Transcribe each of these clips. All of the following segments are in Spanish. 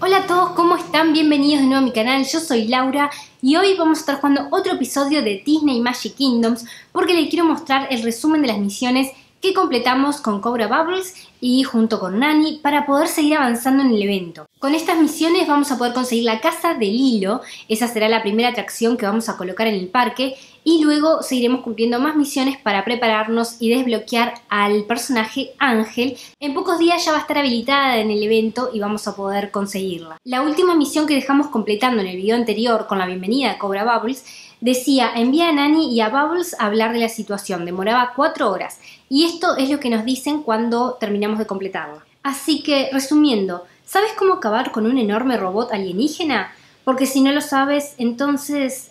Hola a todos, ¿cómo están? Bienvenidos de nuevo a mi canal, yo soy Laura y hoy vamos a estar jugando otro episodio de Disney Magic Kingdoms porque les quiero mostrar el resumen de las misiones que completamos con Cobra Bubbles y junto con Nani para poder seguir avanzando en el evento. Con estas misiones vamos a poder conseguir la casa de Lilo, esa será la primera atracción que vamos a colocar en el parque y luego seguiremos cumpliendo más misiones para prepararnos y desbloquear al personaje Ángel. En pocos días ya va a estar habilitada en el evento y vamos a poder conseguirla. La última misión que dejamos completando en el video anterior con la bienvenida a Cobra Bubbles decía: envía a Nani y a Bubbles a hablar de la situación, demoraba 4 horas y esto es lo que nos dicen cuando terminamos de completarla. Así que, resumiendo, ¿sabes cómo acabar con un enorme robot alienígena? Porque si no lo sabes, entonces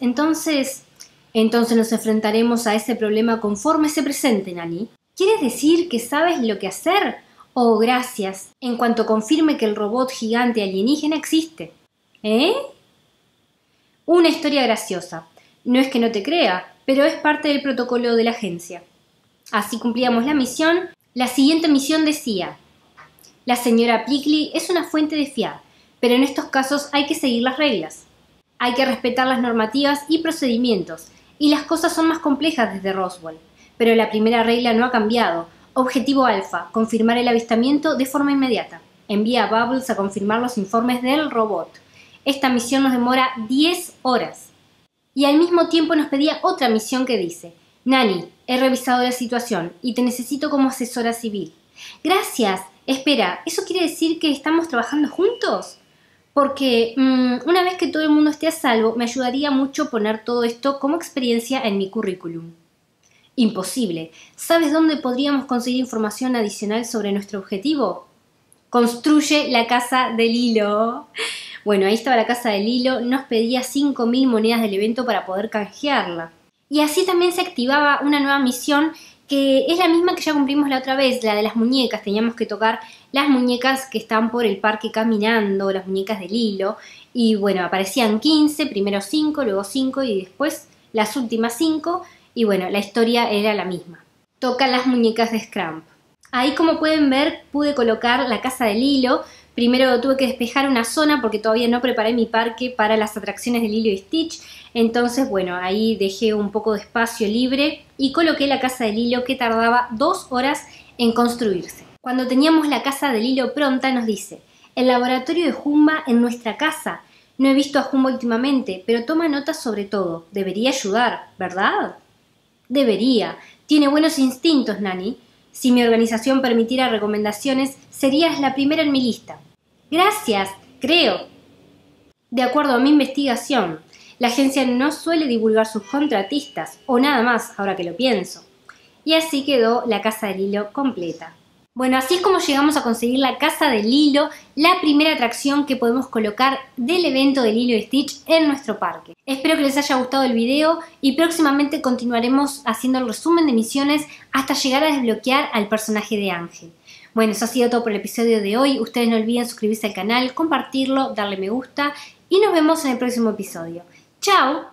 nos enfrentaremos a ese problema conforme se presente, Nani. ¿Quieres decir que sabes lo que hacer? Oh, gracias. En cuanto confirme que el robot gigante alienígena existe. ¿Eh? Una historia graciosa. No es que no te crea, pero es parte del protocolo de la agencia. Así cumplíamos la misión. La siguiente misión decía: la señora Plickly es una fuente de fiar, pero en estos casos hay que seguir las reglas. Hay que respetar las normativas y procedimientos, y las cosas son más complejas desde Roswell. Pero la primera regla no ha cambiado. Objetivo alfa: confirmar el avistamiento de forma inmediata. Envía a Bubbles a confirmar los informes del robot. Esta misión nos demora 10 horas. Y al mismo tiempo nos pedía otra misión que dice: Nani, he revisado la situación y te necesito como asesora civil. Gracias. Espera, ¿eso quiere decir que estamos trabajando juntos? Porque una vez que todo el mundo esté a salvo, me ayudaría mucho poner todo esto como experiencia en mi currículum. Imposible. ¿Sabes dónde podríamos conseguir información adicional sobre nuestro objetivo? Construye la casa de Lilo. Bueno, ahí estaba la casa de Lilo, nos pedía 5.000 monedas del evento para poder canjearla. Y así también se activaba una nueva misión que es la misma que ya cumplimos la otra vez, la de las muñecas. Teníamos que tocar las muñecas que están por el parque caminando, las muñecas de Lilo. Y bueno, aparecían 15, primero 5, luego 5 y después las últimas 5. Y bueno, la historia era la misma. Toca las muñecas de Scramp. Ahí, como pueden ver, pude colocar la casa de Lilo. Primero tuve que despejar una zona porque todavía no preparé mi parque para las atracciones de Lilo y Stitch. Entonces, bueno, ahí dejé un poco de espacio libre y coloqué la casa de Lilo, que tardaba 2 horas en construirse. Cuando teníamos la casa de Lilo pronta, nos dice: el laboratorio de Jumba en nuestra casa. No he visto a Jumba últimamente, pero toma notas sobre todo. Debería ayudar, ¿verdad? Debería. Tiene buenos instintos, Nani. Si mi organización permitiera recomendaciones, serías la primera en mi lista. Gracias, creo. De acuerdo a mi investigación, la agencia no suele divulgar sus contratistas, o nada más, ahora que lo pienso. Y así quedó la casa de Lilo completa. Bueno, así es como llegamos a conseguir la casa de Lilo, la primera atracción que podemos colocar del evento de Lilo y Stitch en nuestro parque. Espero que les haya gustado el video y próximamente continuaremos haciendo el resumen de misiones hasta llegar a desbloquear al personaje de Ángel. Bueno, eso ha sido todo por el episodio de hoy. Ustedes no olviden suscribirse al canal, compartirlo, darle me gusta y nos vemos en el próximo episodio. ¡Chao!